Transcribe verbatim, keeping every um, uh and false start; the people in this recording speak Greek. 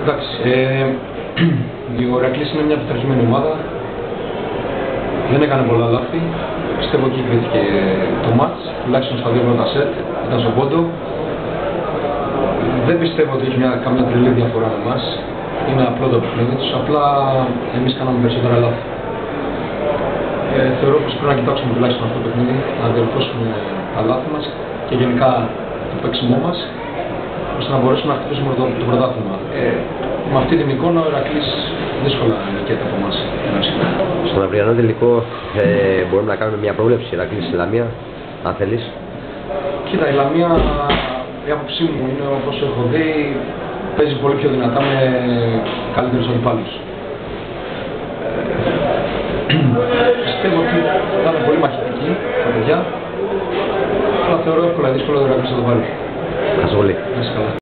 Εντάξει, ε, ο Ηρακλής είναι μια πειθαρχημένη ομάδα. Δεν έκανε πολλά λάθη. Πιστεύω ότι κρίθηκε το μάτς, τουλάχιστον στα δύο πρώτα σετ, ήταν στον πόντο. Δεν πιστεύω ότι έχει μια, καμιά τρελή διαφορά με εμάς. Είναι απλό το παιχνίδι τους, απλά εμείς κάναμε περισσότερα λάθη. Ε, θεωρώ πως πρέπει να κοιτάξουμε τουλάχιστον αυτό το παιχνίδι, να διορθώσουμε τα λάθη μας και γενικά το παίξιμό μας, ώστε να μπορέσουμε να χτυπήσουμε το, το πρωτάθλημα. Ε, με αυτή την εικόνα ο Ηρακλής δύσκολα νικέται από εμάς. Στον αυριανό τελικό ε, μπορούμε να κάνουμε μια πρόβλεψη Ηρακλής στη Λαμία, αν θέλεις. Κοίτα, η Λαμία, η άποψή μου είναι, όπως έχω δει, παίζει πολύ πιο δυνατά με καλύτερους αντιπάλους. Ε, πιστεύω ότι θα είναι πολύ μαχητική τα παιδιά, αλλά θεωρώ εύκολα δύσκολο ο Ηρακλής να το πάρει. Ευχαριστώ πολύ.